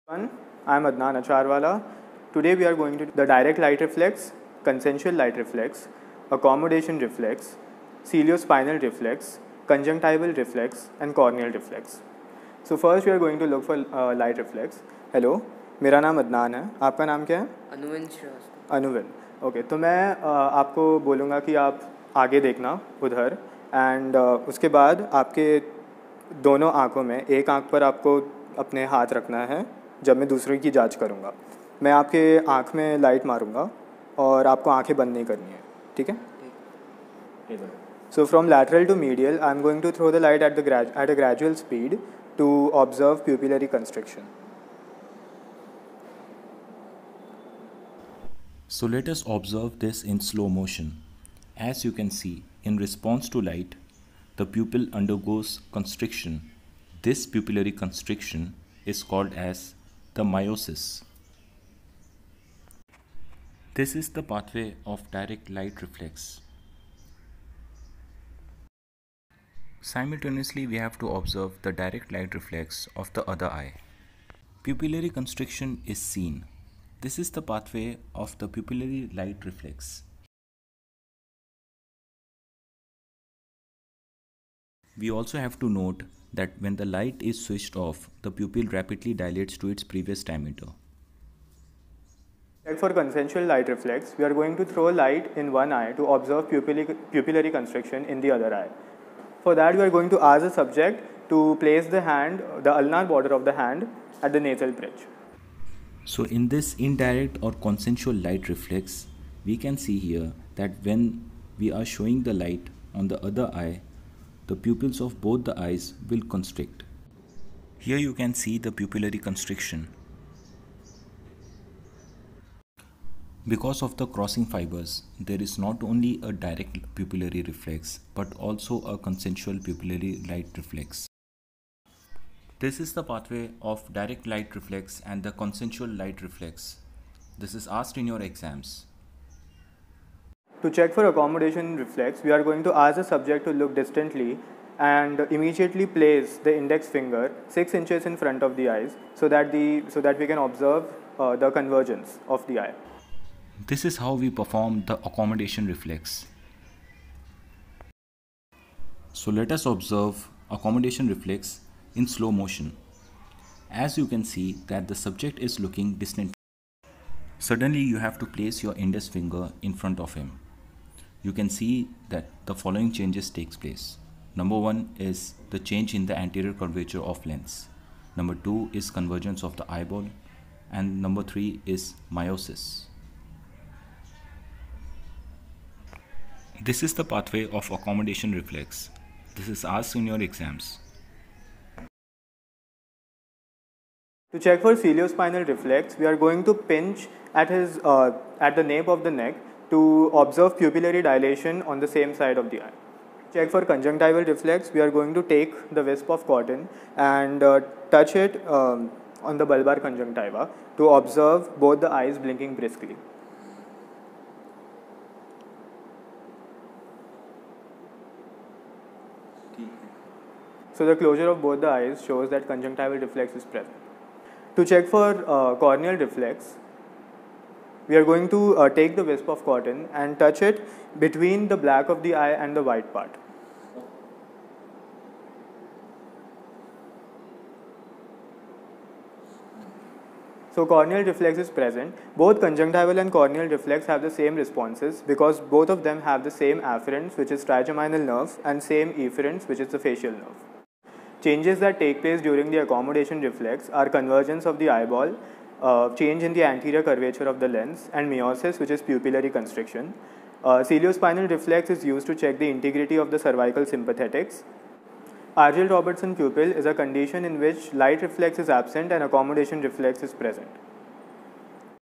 I am Adnan Acharwala. Today we are going to the direct light reflex, consensual light reflex, accommodation reflex, ciliospinal reflex, conjunctival reflex, and corneal reflex. So first we are going to look for light reflex. Hello, मेरा नाम अदनान है. आपका नाम क्या है? अनुविन Srivastava. अनुविन. Okay, तो मैं आपको बोलूँगा कि आप आगे देखना उधर एंड उसके बाद आपके दोनों आँखों में एक आँख पर आपको अपने हाथ रखना है जब मैं दूसरे की जांच करूँगा. मैं आपके आँख में लाइट मारूँगा और आपको आँखें बंद नहीं करनी है, ठीक है? So from lateral to medial, I am going to throw the light at a gradual speed to observe pupillary constriction. So let us observe this in slow motion. As you can see, in response to light, the pupil undergoes constriction. This pupillary constriction is called as the miosis. This is the pathway of direct light reflex. Simultaneously, we have to observe the direct light reflex of the other eye. Pupillary constriction is seen. This is the pathway of the pupillary light reflex. We also have to note that when the light is switched off, the pupil rapidly dilates to its previous diameter. For consensual light reflex, we are going to throw light in one eye to observe pupillary constriction in the other eye. For that, we are going to ask the subject to place the hand, the ulnar border of the hand, at the nasal bridge. So in this indirect or consensual light reflex, we can see here that when we are showing the light on the other eye, the pupils of both the eyes will constrict. Here you can see the pupillary constriction. Because of the crossing fibers, there is not only a direct pupillary reflex but also a consensual pupillary light reflex. This is the pathway of direct light reflex and the consensual light reflex. This is asked in your exams. To check for accommodation reflex, we are going to ask the subject to look distantly and immediately place the index finger 6 inches in front of the eyes so that we can observe the convergence of the eye. This is how we perform the accommodation reflex. So let us observe accommodation reflex in slow motion. As you can see that the subject is looking distant. Suddenly you have to place your index finger in front of him. You can see that the following changes takes place. Number 1 is the change in the anterior curvature of lens. Number 2 is convergence of the eyeball. And number 3 is miosis. This is the pathway of accommodation reflex. This is asked in your exams. To check for ciliospinal reflex, we are going to pinch at the nape of the neck to observe pupillary dilation on the same side of the eye. Check for conjunctival reflex, we are going to take the wisp of cotton and touch it on the bulbar conjunctiva to observe both the eyes blinking briskly. So the closure of both the eyes shows that conjunctival reflex is present. To check for corneal reflex, we are going to take the wisp of cotton and touch it between the black of the eye and the white part. So corneal reflex is present. Both conjunctival and corneal reflex have the same responses because both of them have the same afferents, which is trigeminal nerve, and same efferents, which is the facial nerve. Changes that take place during the accommodation reflex are convergence of the eyeball, change in the anterior curvature of the lens, and miosis, which is pupillary constriction. Ciliospinal reflex is used to check the integrity of the cervical sympathetics. Argyll-Robertson pupil is a condition in which light reflex is absent and accommodation reflex is present.